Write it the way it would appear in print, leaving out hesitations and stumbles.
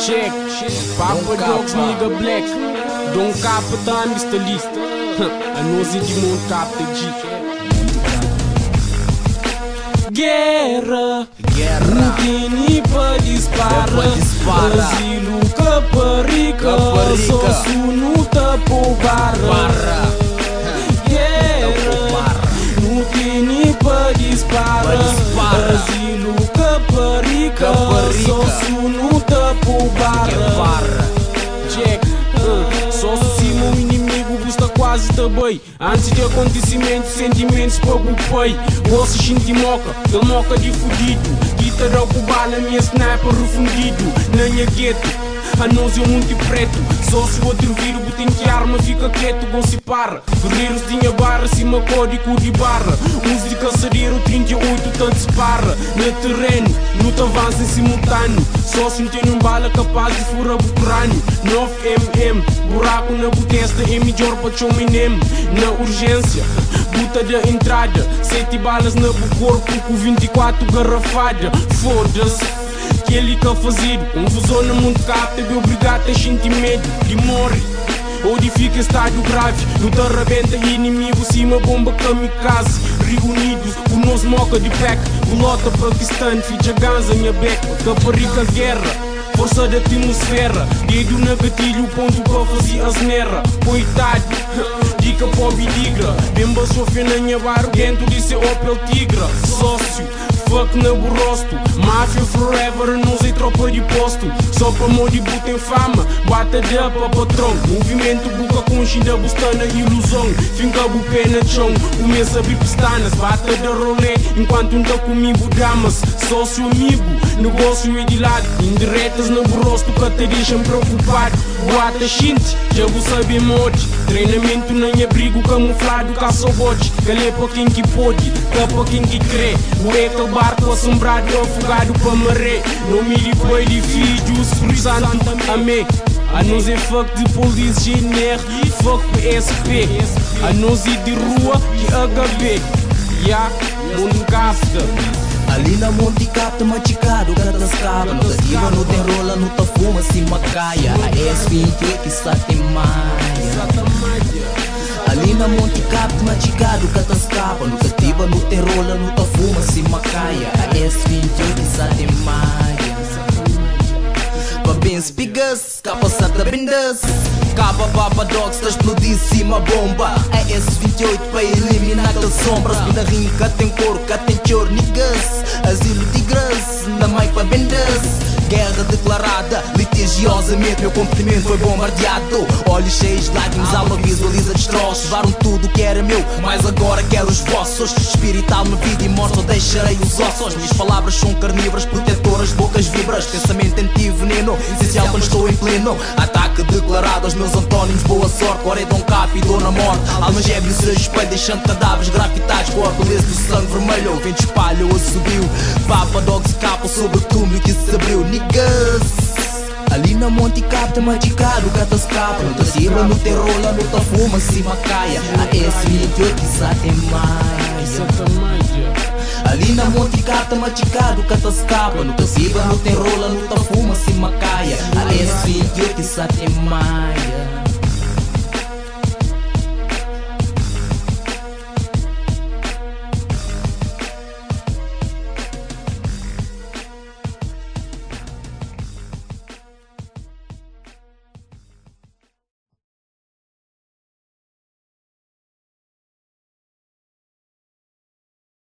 Check, Papa Dogs, nigga black. Don't cap a time, Mr. List. I know the demon cap the G. Guerra, não tem nem pra disparar. Brasil, Caparica, só su não tá por barra. Guerra, não tem nem pra disparar. Brasil, Caparica, só su não tá por barra. Check, só se o inimigo busca quase também. Antes de acontecimento, sentimentos para o pai. Você sente moca, ele moca de fudido. Guitarra com bala, minha sniper refundido. Na minha gueto, a nós é muito preto. Só se o outro vira, botem que arma, fica quieto, gol se para. Guerreiros tinha barra, cima código de barra. Uns de caçadeiro, 38 tanto se para. No terreno, não te avança em simultâneo. Só se não tem um bala capaz de furar o crânio. 9mm, buraco na botesta, é melhor para tchau menem. Na urgência, buta da entrada. 7 balas na corpo, com 24 garrafada. Foda-se, que ele quer fazer confusão no mundo capta, é obrigado a sentir medo de morrer ou de ficar em estado grave. Não te arrebenta inimigo, cima bomba kamikaze. Reunidos, o nosso moca de pack. Bolota Paquistão, ficha ganza minha beca. Caparica guerra, força da atmosfera. Dedo na gatilho, ponto para fazer as nerra. Coitado, dica pobre digra. Bemba sofre na minha barro, dentro desse Opel Tigra. Sócio, fuck na borrosto. Máfia forever, não sei tropa de posto. Só para mão de buta em fama, bata de para patrão. Movimento buca com chinda bustana ilusão. Finca bu pé na chão, começa a abrir pestanas. Bata de rolê, enquanto não tá comigo damas. Sócio amigo, negócio é de lado. Indiretas na borrosto que te deixam preocupado. Boata xinte, já vou saber mote. Treinamento não é abrigo camuflado, caça bote. Calé para quem que pode, cá para quem que crê. O barco assombrado, afogado para maré. Não me lipo de filhos, cruzando amém. A nós é fuck de polícia GNR, fuck PSP. A nós é de rua que HB. Ya, mundo gasta. Ali na Monte Capta, maticado, cada escapa. No cativa, no derrola, no ta fuma, se macaia. A S20 que está tem maia. Ali na Monte Capta, maticado, cada escapa. No cativa, no terrola, no ta fuma, se macaia. A S20 que está tem maia. Babins pigas, capa sata bendas. Capa Papa Dogs, tá explodíssima bomba. A S28 para eliminar aquelas sombras. Mina rinca tem cor, cá tem chor, niggas. Asilo tigres, na mic para bendas. Guerra declarada, litigiosamente meu comportamento foi bombardeado. Olhos cheios de lágrimas, alma visualiza destroços. Levaram tudo que era meu, mas agora quero os vossos. Espírito, alma, vida e morte, só deixarei os ossos. Minhas palavras são carnívoras, protetoras, bocas vibras. Pensamento anti-veneno, essencial quando estou em pleno. Ataque declarado aos meus antónimos, boa sorte. Agora é Dom Cap e Dona Morte. Almas gébios se espelho, deixando cadáveres grafitados com a beleza do sangue vermelho. O vento espalha, o subiu. Papa Dogs capa sobre o túmulo que se abriu. Ali na Monte Capta, maticado, gata escapa. No Taciba, no terrola, no ta fuma, se macaia. A S28 que já tem maia. Ali na Monte Capta, maticado, gata escapa. No Taciba, no terrola, no ta fuma, se macaia. A S28 que já tem maia.